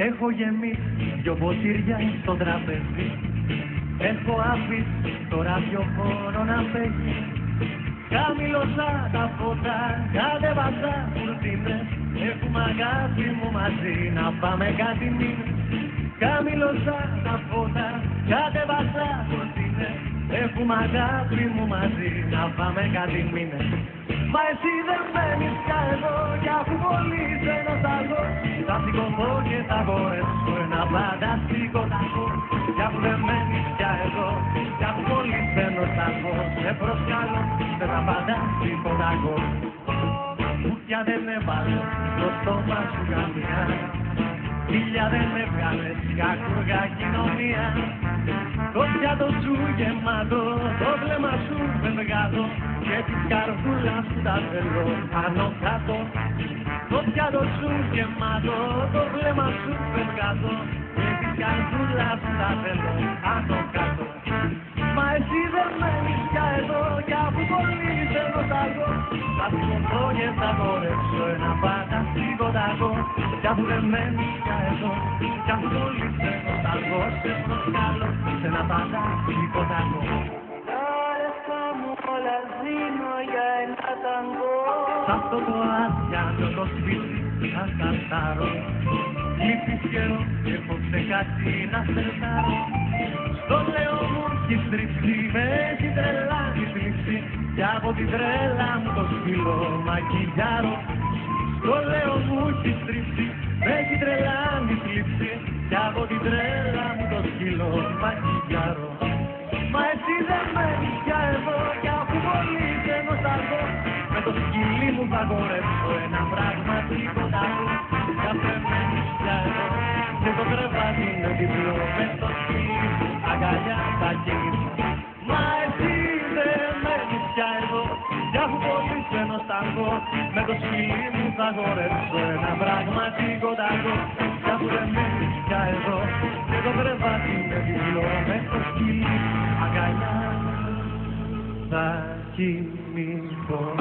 Έχω γεμίσει δυο ποτήρια στο τραπέζι. Έχω αφήσει το ραδιοφώνο να παίζει. Χαμηλώσα τα φώτα, κατέβασα κουρτίνες. Έχουμε αγάπη μου μαζί να πάμε κάτι μήνες. Χαμηλώσα τα φώτα, κατέβασα κουρτίνες. Έχουμε αγάπη μου μαζί να πάμε κάτι μήνες. Μα εσύ δεν μένεις πια εδώ κι αφού πολύ σε νοσταλγώ. Θα σηκωθώ και θα μπορέσω ένα φανταστικό ταγό. Κι αφού δεν μένεις πια εδώ κι αφού πολύ σε νοσταλγώ. Σε προσκαλώ σε ένα φανταστικό ταγό. Που πια δεν έβαλε στο στόμα σου καμιά. Χίλια δεν έβγαλες κακούργα κοινωνία. Το πιάτο σου γεμάτο, το βλέμμα σου βεβγάτο και της καρδούλας σου τα θέλω πάνω κάτω. Το πιάτο σου γεμάτο, το βλέμμα σου βεβγάτο και της καρδούλας σου τα θέλω πάνω κάτω. Μα εσύ δεν μένεις πια εδώ κι αφού πολύ σε νοσταλγώ. Θα σηκωθώ και θα μπορέσω ένα φανταστικό ταγό. Κι αφού δεν μένεις πια εδώ κι αφού πολύ σε νοσταλγώ. Σε προσκαλώ σε ένα φανταστικό ταγό. Τα λεφτά μου όλα δίνω για ένα ταγκό. Σ' αυτό το άδειανο το σπίτι θα καρτάρω. Λείπεις καιρό και έχω ξεχάσει να στερτάρω. Στο λέω μου έχεις τρίψει, με έχει τρελάνει θλίψη. Κι από την τρέλα μου το σκύλο μακιγιάρω. Στο λέω μου έχεις τρίψει, με έχει τρελάνει θλίψη. Κι από την τρέλα μου το σκύλο μακιγιάρω. Μα εσύ δεν μένεις πια εδώ κι αφού πολύ σε νοσταλγώ. Με το σκυλί μου θα χορέψω ένα πραγματικό ταγό. Κι αφού δεν μένεις πια εδώ και το κρεβάτι είναι διπλό. Με το σκυλί μου αγκαλιά θα κινήσω. Μα εσύ δεν μένεις πια εδώ κι αφού πολύ σε νοσταλγώ. Με το σκυλί μου θα χορέψω ένα πραγματικό ταγό. Κι αφού δεν μένεις πια εδώ και το κρεβάτι είναι διπλό. Με το σκυλί μου αγκαλιά θα κοιμηθώ.